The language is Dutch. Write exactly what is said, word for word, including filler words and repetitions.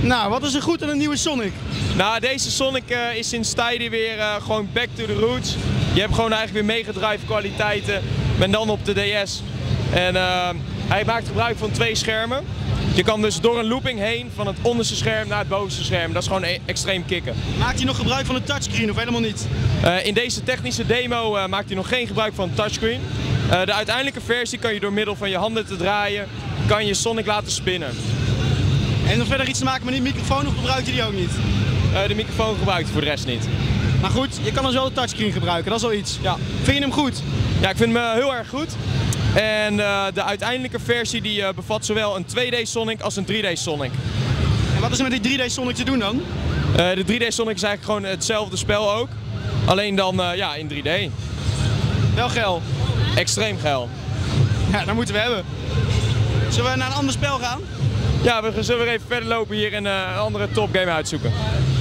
Nou, wat is er goed aan een nieuwe Sonic? Nou, deze Sonic uh, is sinds tijden weer uh, gewoon back to the roots. Je hebt gewoon eigenlijk weer Mega Drive kwaliteiten, maar dan op de D S. En uh, hij maakt gebruik van twee schermen. Je kan dus door een looping heen van het onderste scherm naar het bovenste scherm. Dat is gewoon e extreem kicken. Maakt hij nog gebruik van een touchscreen of helemaal niet? Uh, in deze technische demo uh, maakt hij nog geen gebruik van een touchscreen. Uh, de uiteindelijke versie kan je door middel van je handen te draaien, kan je Sonic laten spinnen. En nog verder iets te maken met die microfoon of gebruikt hij die ook niet? Uh, de microfoon gebruikt hij voor de rest niet. Maar goed, je kan dus wel de touchscreen gebruiken, dat is al iets. Ja. Vind je hem goed? Ja, ik vind hem uh, heel erg goed. En uh, de uiteindelijke versie die uh, bevat zowel een twee D Sonic als een drie D Sonic. En wat is er met die drie D Sonic te doen dan? Uh, de drie D Sonic is eigenlijk gewoon hetzelfde spel ook. Alleen dan uh, ja, in drie D. Wel geil. Extreem geil. Ja, dat moeten we hebben. Zullen we naar een ander spel gaan? Ja, we zullen weer even verder lopen hier en uh, een andere topgame uitzoeken.